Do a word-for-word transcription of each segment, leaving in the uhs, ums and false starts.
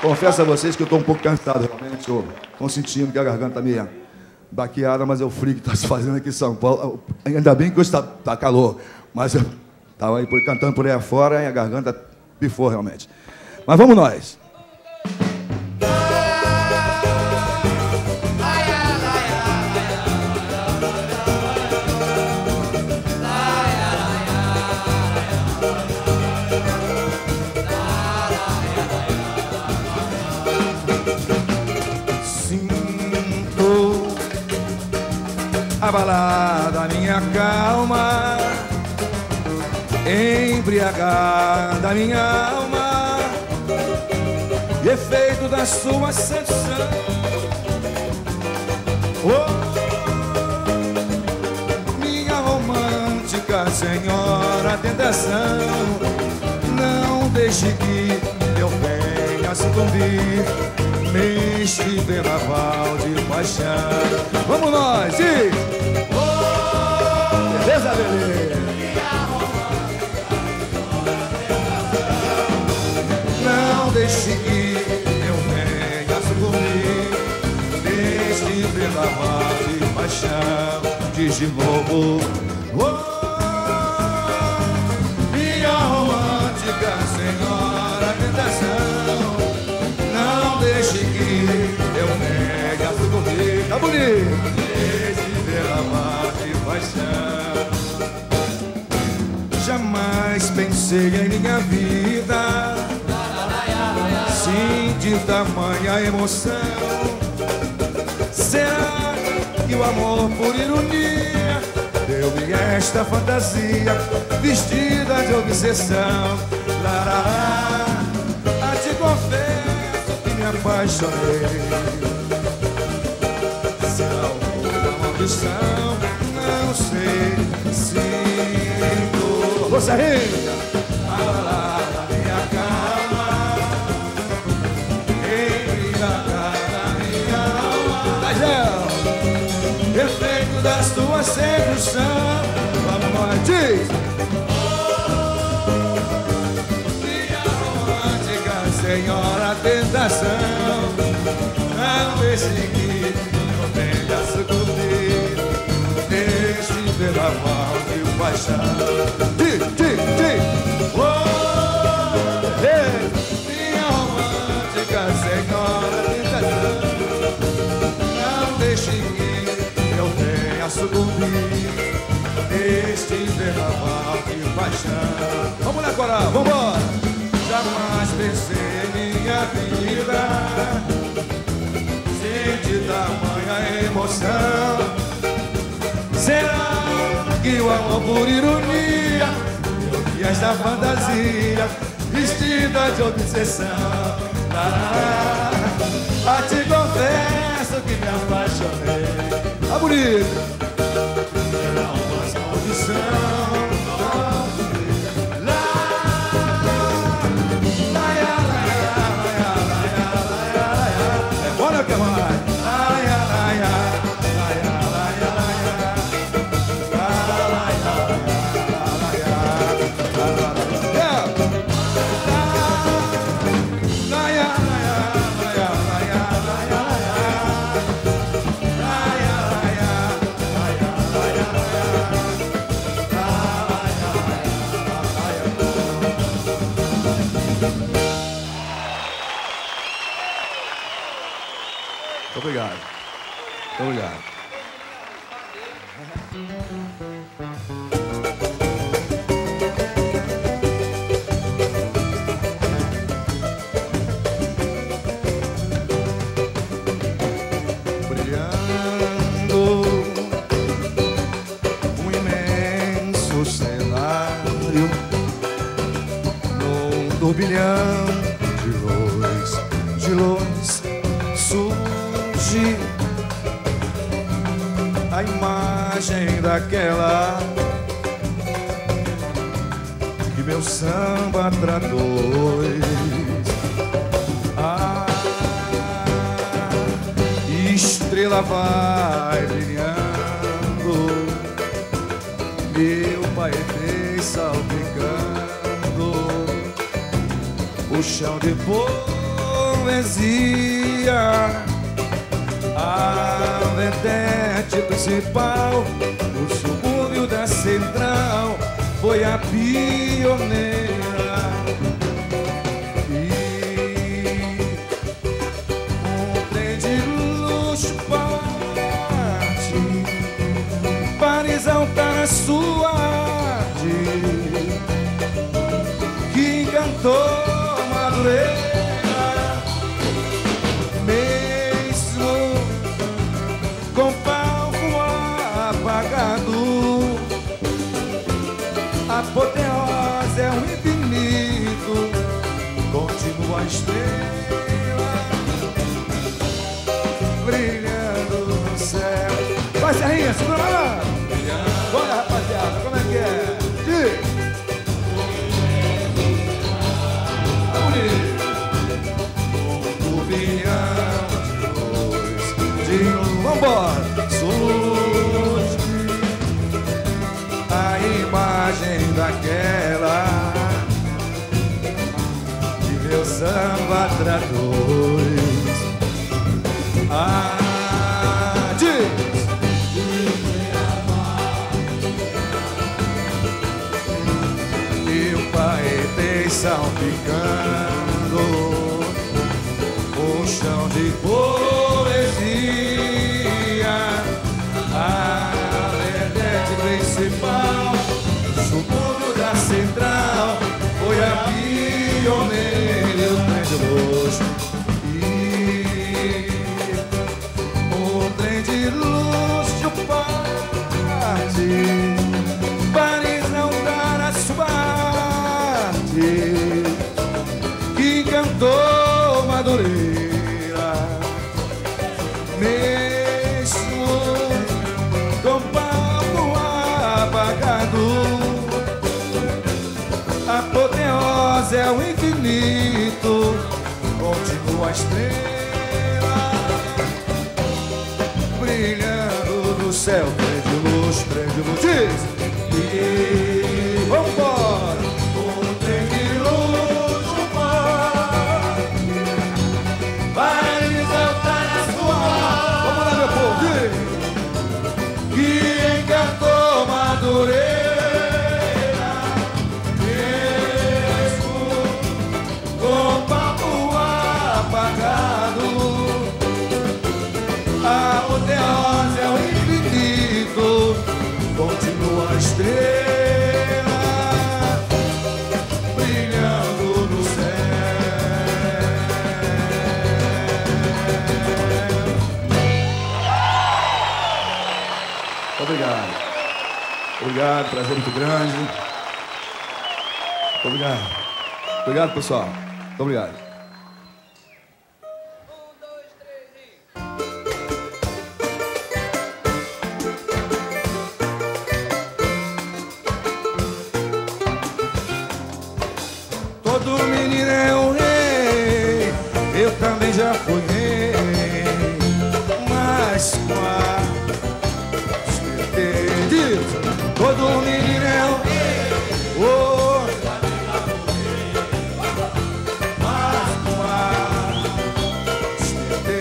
Confesso a vocês que eu estou um pouco cansado, realmente. Estou sentindo que a garganta está meio baqueada, mas é o frio que está se fazendo aqui em São Paulo. Ainda bem que hoje está tá calor, mas eu estava aí cantando por aí afora e a garganta pifou realmente. Mas vamos nós. Abalada minha calma, embriagada minha alma, e efeito da sua sedução. Oh, minha romântica senhora tentação, não deixe que eu venha sucumbir neste vendaval de paixão. Vamos nós, e... oh, beleza, beleza. Não deixe que eu venha sucumbir neste vendaval de paixão. Diz de novo, oh, minha romântica senhora tentação, não deixe que eu negue a sucumbir. Tá bonito! Esse derramar de paixão. Jamais pensei em minha vida, sim, de tamanha emoção. Será que o amor, por ironia, deu-me esta fantasia vestida de obsessão? Larará, a te confesso que me apaixonei. Se alguma maldição, não sei, sinto. Você rica, abalada minha calma, embriagada minha alma. Mas é efeito das tuas sedução. Vamos nós, diz. Senhora tentação, não deixe que eu venha sucumbir neste vendaval de paixão. Di, di, di. Oh, hey. Minha romântica senhora tentação, não deixe que eu venha sucumbir neste vendaval de paixão. Vamos lá, coral, vambora! Jamais pensei em minha vida senti tamanha emoção. Será que o amor, por ironia, deu-me esta fantasia vestida de obsessão? Ah, ah, te confesso que me apaixonei. Tá bonito! Era uma maldição. Obrigado. Obrigado. Brilhando um imenso cenário num turbilhão de luz, de luz surge a imagem daquela que meu samba traduz. A estrela vai brilhando, meu pai vem salpicando o chão de ponta poesia. A vedete principal no subúrbio da Central foi a pioneira. E um trem de luxo parte para exaltar a sua arte, que encantou Madureira. A apoteose é um infinito, continua a estrela brilhando no céu. Vai, Serrinha, segura lá! Bora, rapaziada, como é que é? Diz! Turbilhão de luz, de luz, vambora! Surge a imagem daquela de meu samba traduz. Ah, diz! E o paetê salpicando o chão de poesia. A verdade principal, subúrbio da Central, foi a pioneira, o trem de luxo. E o trem de luxo parte para exaltar a sua arte, que encantou Madureira. Mesmo com palco apagado, a apoteose é o infinito, continua a estrela brilhando no céu. Trem de luz, trem de luz, diz! E vambora! O trem de luz vai exaltar a sua. Vamos lá, meu povo, diz! Que encantou Madureira, mesmo com papo apagado. A apoteose é o infinito, continua a estrela brilhando no céu. Obrigado. Obrigado, prazer muito grande. Obrigado. Obrigado, pessoal. Muito obrigado. Todo menino é um rei, eu também já fui rei, mas quase diz, todo menino é um rei, oh, mas quase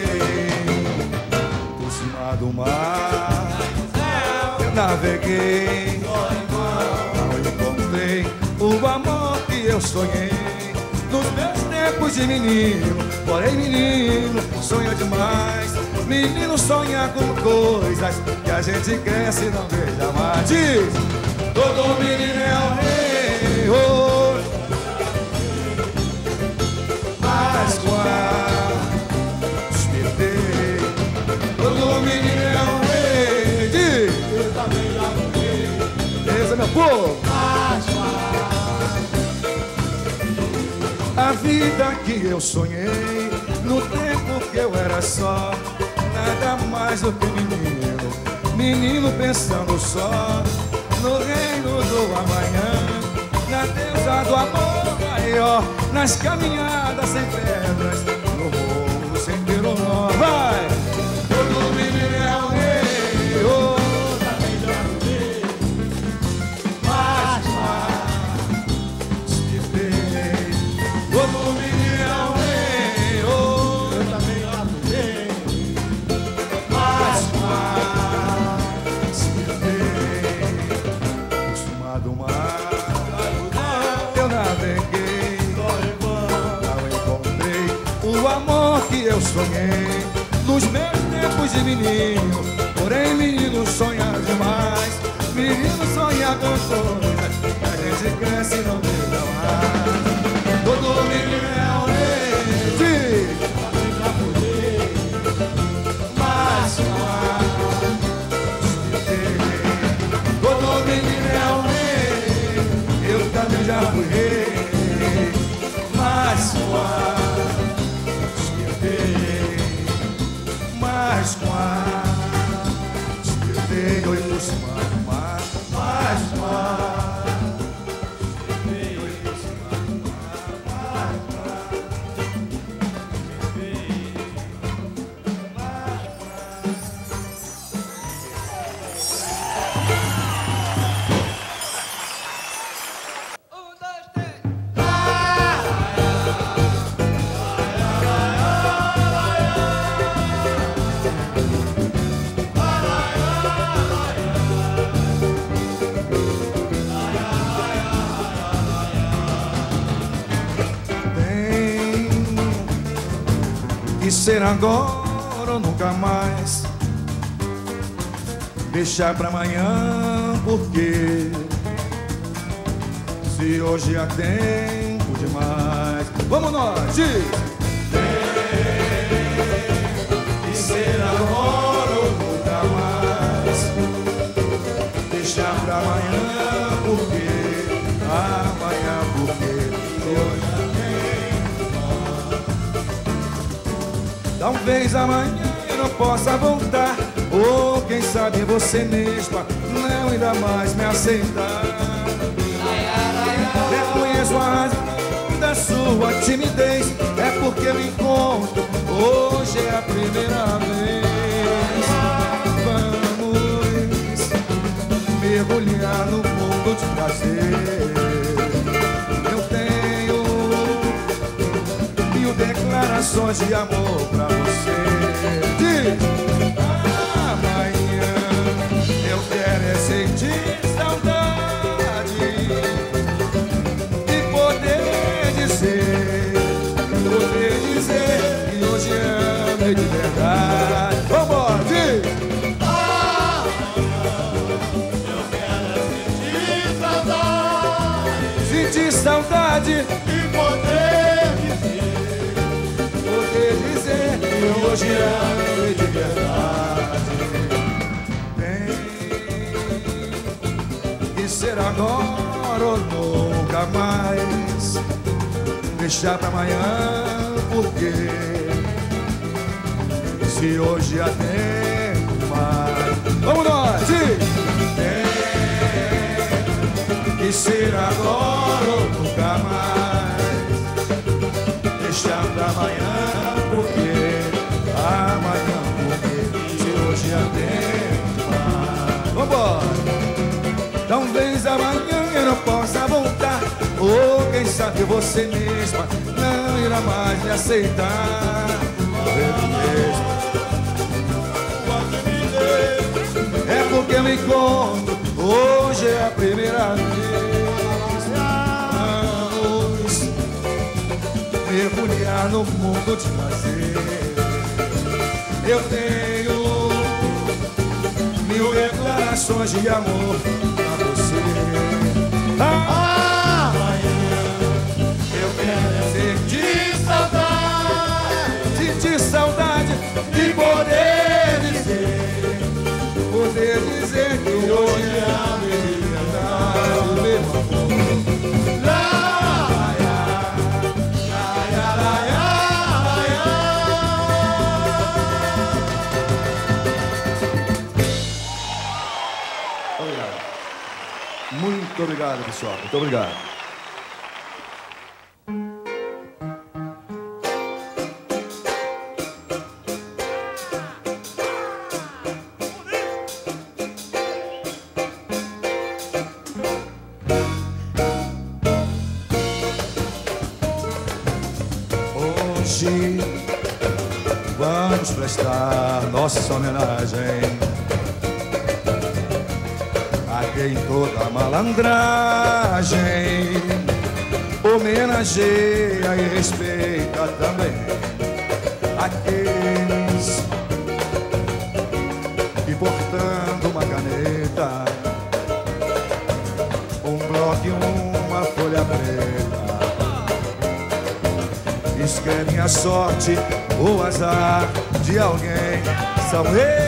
por cima do mar, eu naveguei, não encontrei o amor que eu sonhei nos meus tempos de menino. Porém, menino sonha demais. Menino sonha com coisas que a gente cresce e não veja mais. Diz, todo menino é um rei, oh, mas quase me dei. Todo menino é um rei, diz, eu também já fui. Beleza, meu povo? A vida que eu sonhei no tempo que eu era só, nada mais do que menino, menino pensando só no reino do amanhã, na deusa do amor maior, nas caminhadas sem pedras, no morro sem ter um nó. Vai! Todo menino é um rei, oh, também já fui, mas mais se fez. Todo menino é um rei, oh, que eu sonhei nos meus tempos de menino. Porém, menino sonha demais. Menino sonha com coisas que a gente cresce e não liga mais. Todo menino é um rei, mas todo menino é um rei. Eu também já fui rei, mas mas quase despertei oi por cima do mar, mas quase despertei oi por cima do mar, Um, dois, três. ser agora ou nunca mais. Deixar pra amanhã, porque se hoje há tempo demais. Vamos nós, diz! Tem que ser agora ou nunca mais. Deixar pra amanhã, porque amanhã, porque hoje há talvez amanhã eu não possa voltar, ou quem sabe você mesma não ainda mais me aceitar. Reconheço a razão da sua timidez, é porque eu encontro, hoje é a primeira vez. Vamos mergulhar no mundo de prazer. Declarações de amor pra você. Diz! Amanhã eu quero é sentir saudade e poder dizer, poder dizer que hoje amo de verdade. Vambora, diz! Amanhã eu quero é sentir saudade, sentir saudade e poder dizer que hoje é de verdade. Tem que ser agora ou nunca mais. Deixar pra amanhã, porque se hoje há tempo mais. Vamos nós! Tem que ser agora ou nunca mais. Deixar pra amanhã, porque amanhã, porque se hoje há tempo mais. Vambora! Talvez amanhã eu não possa voltar, ou quem sabe você mesma não irá mais me aceitar. Eu mesmo. É porque eu me encontro, hoje é a primeira vez. Vamos mergulhar no mundo de prazer. Eu tenho mil declarações de amor pra você. Amanhã eu quero sentir saudade, sentir saudade de poder dizer, poder dizer que hoje é a liberdade, meu amor. Lá muito obrigado, pessoal. Muito obrigado. Hoje vamos prestar nossa homenagem em toda a malandragem, homenageia e respeita também aqueles que portando uma caneta, um bloco e uma folha preta, escrevem a sorte ou azar de alguém. São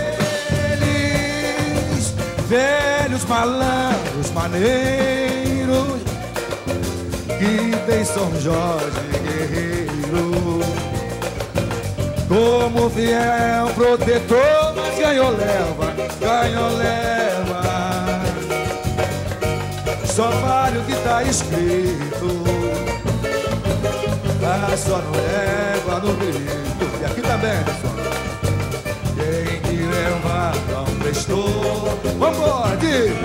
eles, velhos malandros maneiros, que tem São Jorge guerreiro como fiel protetor, mas ganhou leva, ganhou leva. Só vale o que tá escrito, ah, só não leva no grito. E aqui também, pessoal. Quem que leva não prestou. Vambora, diz!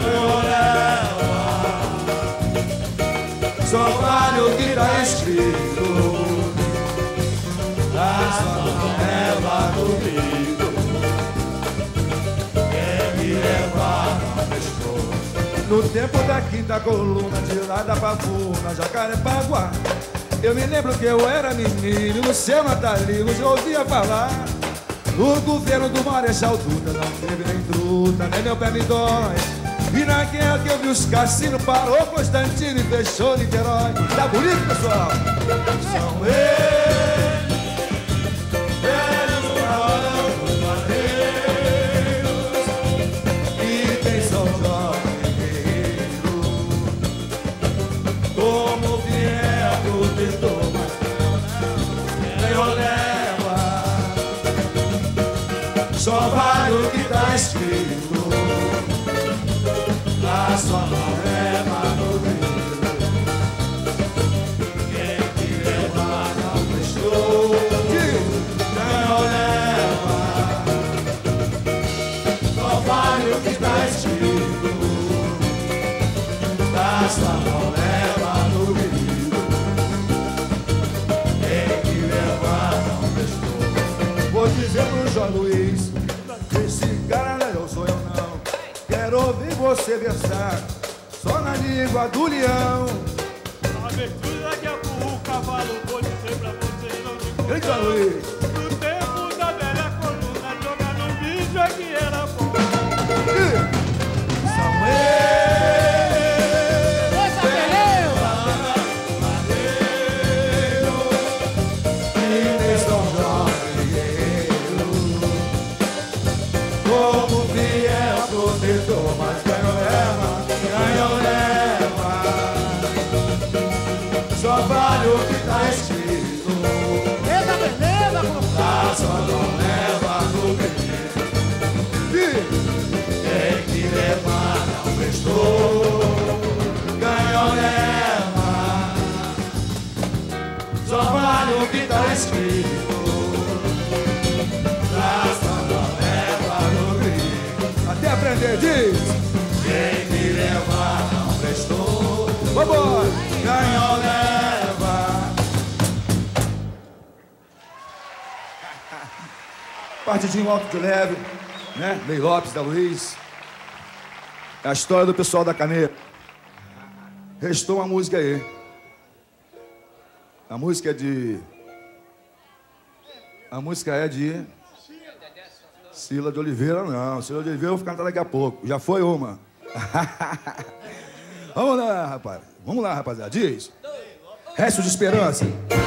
Só vale o que tá escrito, ah, só não leva no grito. Quem que leva não prestou. No tempo da quinta coluna, de lá da Pavuna, Jacarepaguá, eu me lembro que eu era menino, no seu natalino eu ouvia falar. O governo do Marechal Dutra não teve nem truta, nem meu pé me dói. E naquela que eu vi os cassinos, parou Constantino e fechou Niterói. Tá bonito, pessoal? São eles, velhos malandros maneiros, e tem São Jorge guerreiro como fiel protetor, mas ganhou leva. Só vale o que tá escrito, ah, só não leva no grito. Quem que leva não prestou, ganhou leva. Só vale o que tá escrito, ah, só não leva no grito. Quem que leva não prestou. Vou dizer pro João Luiz, esse cara não é eu, sou eu não. Quero ouvir você versar só na língua do leão. A abertura que é o cavalo, vou dizer pra você não me contar. Eita, Luiz! No tempo da velha coluna, jogar no vídeo é que era bom. São eles, e tem São Jorge guerreiro como fiel protetor, mas ganhou leva, ganhou leva. Só vale o que tá escrito, Eita, beleza, ah, só não leva no grito. Quem que leva não prestou, ganhou leva. Só vale o que tá escrito, ah, só não leva no grito. Até aprender, diz! Quem que leva não prestou, vambora! Ganhou leva. Partidinho alto de leve, né? Lei Lopes, da Luiz. É a história do pessoal da caneta. Restou uma música aí. A música é de... A música é de... Cila de Oliveira, não. Cila de Oliveira eu vou cantar daqui a pouco. Já foi uma. Vamos lá, rapaz. Vamos lá, rapaziada. Diz. Resto de esperança.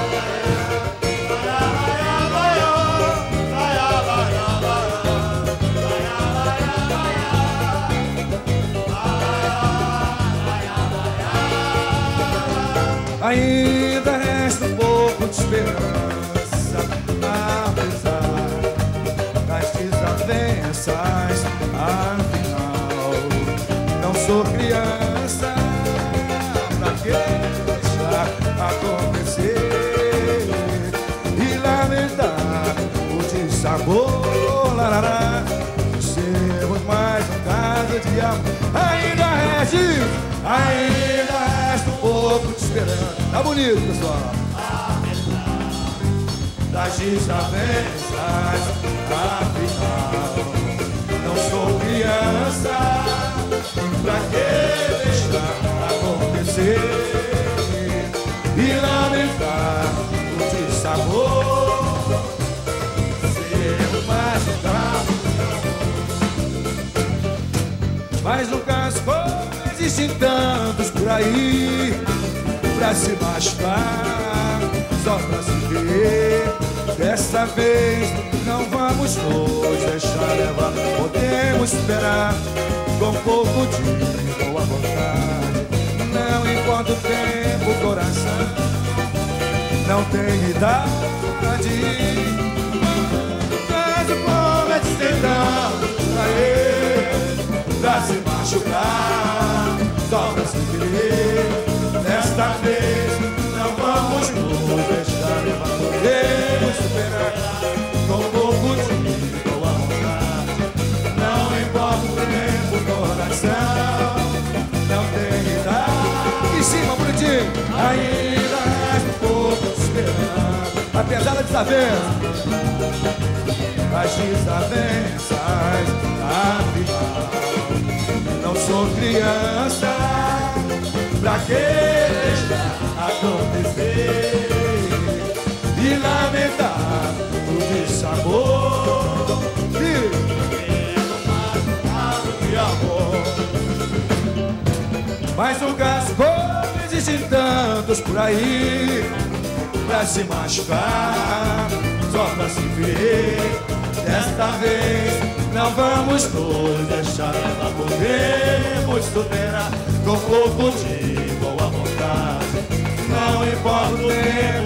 Ainda resta um pouco de esperança, apesar das desavenças. Afinal, não sou criança pra que deixar acontecer e lamentar o dissabor. Larará, sermos mais um caso de amor. Ainda resta, ainda resta um pouco de esperança. Tá bonito, pessoal. Das desavenças, afinal, não sou criança pra que deixar acontecer e lamentar o dissabor. aí pra se machucar, só pra se ver. Dessa vez não vamos nos deixar levar. Podemos esperar com pouco de boa vontade. Não importa o tempo, o coração não tem idade. Mas o bom é de tentar pra se machucar, só pra se querer. Desta vez não vamos nos deixar levar. Podemos superar com pouco de boa vontade. Não importa o tempo, o coração não tem idade. Em cima, bonitinho. Ainda resta um pouco de esperança, apesar da desavença, as desavenças, afinal não sou criança pra que deixar acontecer e lamentar o dissabor de amor. Mas um caso como existem tantos por aí pra se machucar, só pra se ver. Desta vez não vamos nos deixar levar. Podemos superar com pouco de boa vontade. Não importa o tempo,